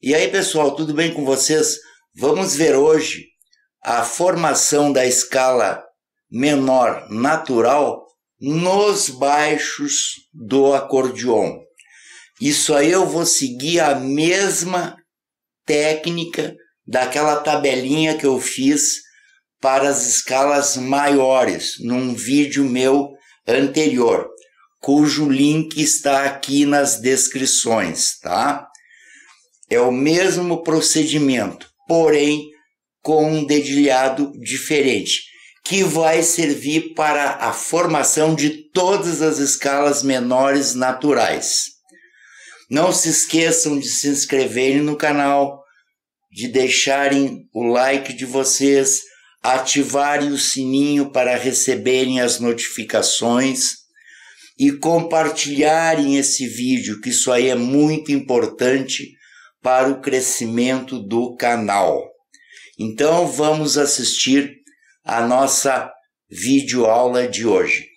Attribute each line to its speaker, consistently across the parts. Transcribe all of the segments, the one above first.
Speaker 1: E aí, pessoal, tudo bem com vocês? Vamos ver hoje a formação da escala menor natural nos baixos do acordeon. Isso aí eu vou seguir a mesma técnica daquela tabelinha que eu fiz para as escalas maiores, num vídeo meu anterior, cujo link está aqui nas descrições, tá? É o mesmo procedimento, porém com um dedilhado diferente, que vai servir para a formação de todas as escalas menores naturais. Não se esqueçam de se inscreverem no canal, de deixarem o like de vocês, ativarem o sininho para receberem as notificações e compartilharem esse vídeo, que isso aí é muito importante para o crescimento do canal. Então vamos assistir a nossa videoaula de hoje.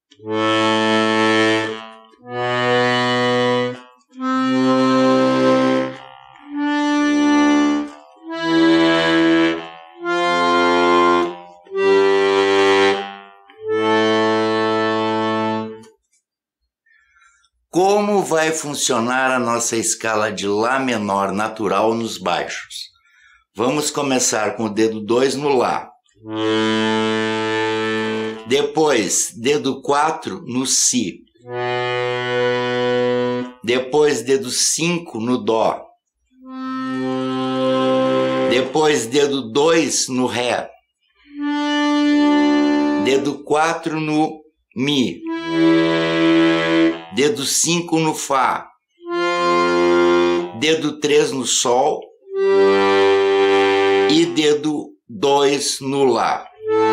Speaker 1: Como vai funcionar a nossa escala de Lá menor natural nos baixos? Vamos começar com o dedo 2 no Lá. Depois, dedo 4 no Si. Depois, dedo 5 no Dó. Depois, dedo 2 no Ré. Dedo 4 no Mi. Dedo 5 no Fá. Dedo 3 no Sol. E dedo 2 no Lá.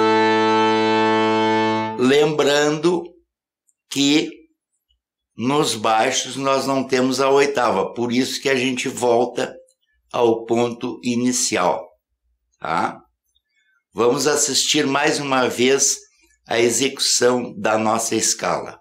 Speaker 1: Lembrando que nos baixos nós não temos a oitava, por isso que a gente volta ao ponto inicial, tá? Vamos assistir mais uma vez a execução da nossa escala.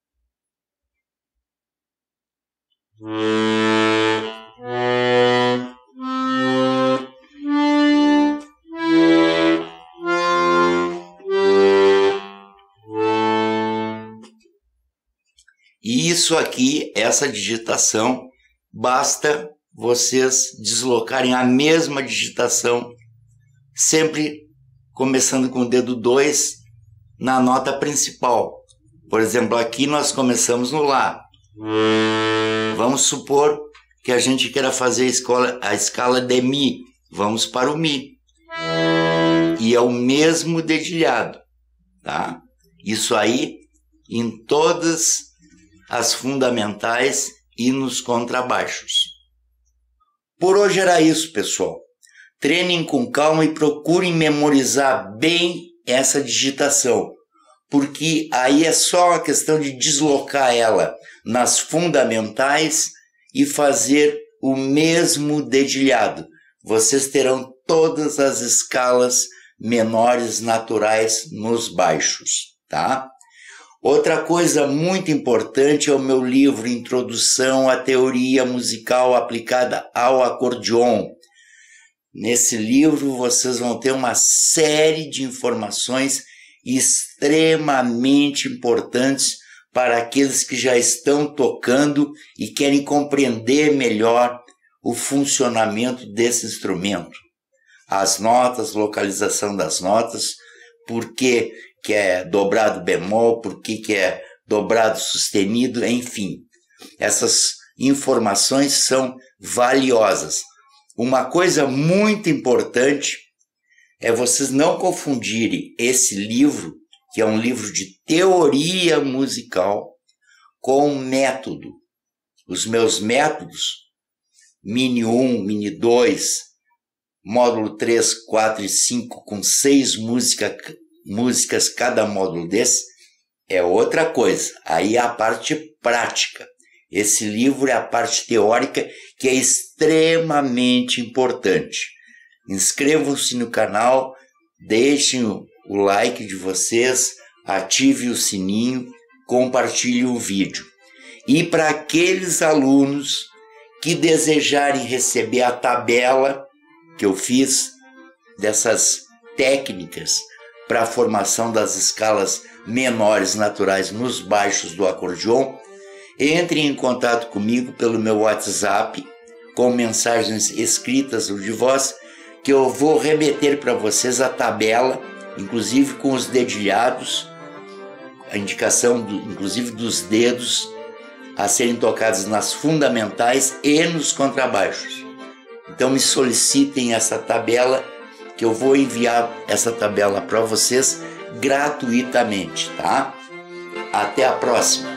Speaker 1: E isso aqui, essa digitação, basta vocês deslocarem a mesma digitação, sempre começando com o dedo 2 na nota principal. Por exemplo, aqui nós começamos no Lá. Vamos supor que a gente queira fazer a escala de Mi. Vamos para o Mi. E é o mesmo dedilhado, tá? Isso aí em todas as fundamentais e nos contrabaixos. Por hoje era isso, pessoal. Treinem com calma e procurem memorizar bem essa digitação, porque aí é só uma questão de deslocar ela nas fundamentais e fazer o mesmo dedilhado. Vocês terão todas as escalas menores naturais nos baixos, tá? Outra coisa muito importante é o meu livro Introdução à Teoria Musical Aplicada ao Acordeon. Nesse livro vocês vão ter uma série de informações extremamente importantes para aqueles que já estão tocando e querem compreender melhor o funcionamento desse instrumento. As notas, localização das notas, por que é dobrado bemol, por que é dobrado sustenido, enfim. Essas informações são valiosas. Uma coisa muito importante é vocês não confundirem esse livro, que é um livro de teoria musical, com método. Os meus métodos, Mini 1, Mini 2, módulo 3, 4 e 5, com 6 músicas cada módulo desse, é outra coisa. Aí é a parte prática. Esse livro é a parte teórica, que é extremamente importante. Inscrevam-se no canal, deixem o like de vocês, ative o sininho, compartilhe o vídeo. E para aqueles alunos que desejarem receber a tabela que eu fiz dessas técnicas para a formação das escalas menores naturais nos baixos do acordeon, entrem em contato comigo pelo meu WhatsApp com mensagens escritas ou de voz, que eu vou remeter para vocês a tabela, inclusive com os dedilhados, a indicação inclusive dos dedos a serem tocados nas fundamentais e nos contrabaixos. Então me solicitem essa tabela, que eu vou enviar essa tabela para vocês gratuitamente, tá? Até a próxima!